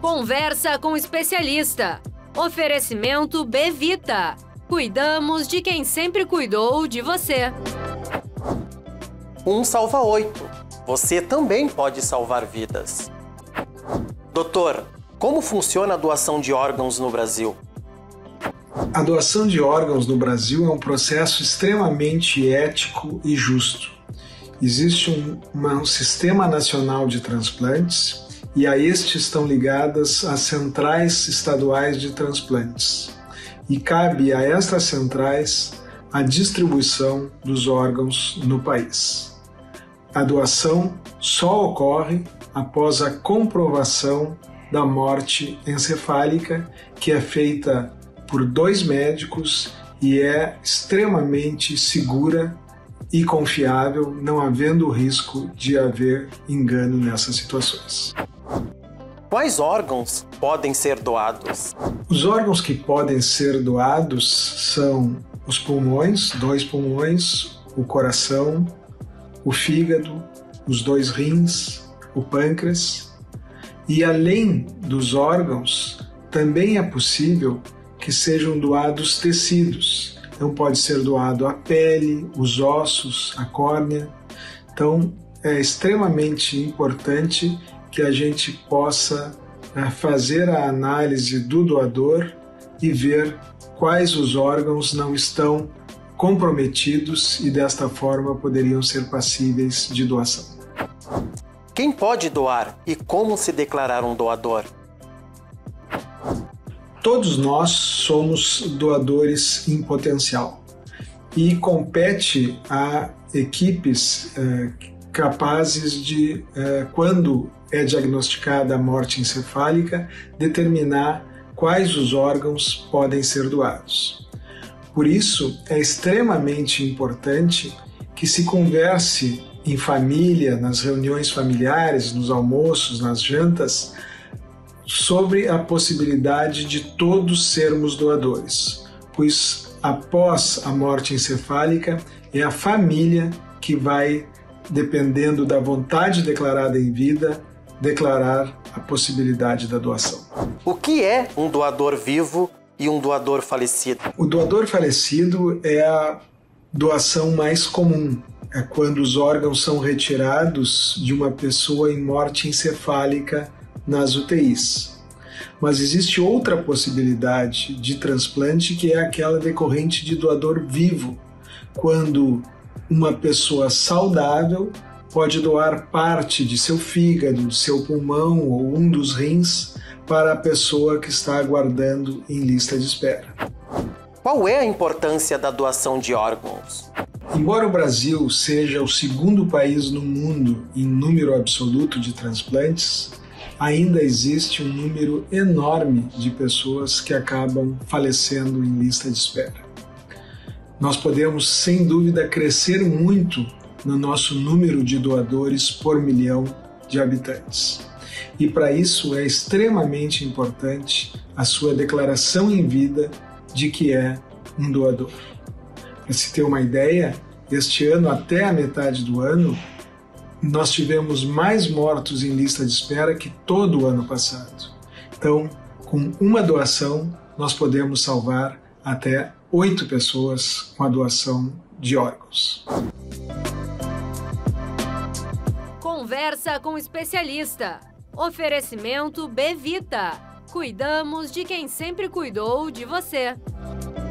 Conversa com o especialista. Oferecimento Bevita. Cuidamos de quem sempre cuidou de você. 1 salva 8. Você também pode salvar vidas. Doutor, como funciona a doação de órgãos no Brasil? A doação de órgãos no Brasil é um processo extremamente ético e justo. Existe um sistema nacional de transplantes e a este estão ligadas as centrais estaduais de transplantes. E cabe a estas centrais a distribuição dos órgãos no país. A doação só ocorre após a comprovação da morte encefálica, que é feita por 2 médicos e é extremamente segura e confiável, não havendo risco de haver engano nessas situações. Quais órgãos podem ser doados? Os órgãos que podem ser doados são os pulmões, 2 pulmões, o coração, o fígado, os 2 rins, o pâncreas. E além dos órgãos, também é possível que sejam doados tecidos. Então pode ser doado a pele, os ossos, a córnea. Então é extremamente importante que a gente possa fazer a análise do doador e ver quais os órgãos não estão comprometidos e desta forma poderiam ser passíveis de doação. Quem pode doar e como se declarar um doador? Todos nós somos doadores em potencial e compete a equipes capazes de, quando é diagnosticada a morte encefálica, determinar quais os órgãos podem ser doados. Por isso, é extremamente importante que se converse em família, nas reuniões familiares, nos almoços, nas jantas, sobre a possibilidade de todos sermos doadores, pois após a morte encefálica é a família que vai, dependendo da vontade declarada em vida, declarar a possibilidade da doação. O que é um doador vivo e um doador falecido? O doador falecido é a doação mais comum. É quando os órgãos são retirados de uma pessoa em morte encefálica nas UTIs. Mas existe outra possibilidade de transplante, que é aquela decorrente de doador vivo, quando uma pessoa saudável pode doar parte de seu fígado, de seu pulmão ou um dos rins para a pessoa que está aguardando em lista de espera. Qual é a importância da doação de órgãos? Embora o Brasil seja o 2º país no mundo em número absoluto de transplantes, ainda existe um número enorme de pessoas que acabam falecendo em lista de espera. Nós podemos, sem dúvida, crescer muito no nosso número de doadores por milhão de habitantes. E para isso é extremamente importante a sua declaração em vida de que é um doador. Para se ter uma ideia, este ano, até a metade do ano, nós tivemos mais mortos em lista de espera que todo o ano passado. Então, com uma doação, nós podemos salvar até 8 pessoas com a doação de órgãos. Conversa com o especialista. Oferecimento Bevita. Cuidamos de quem sempre cuidou de você.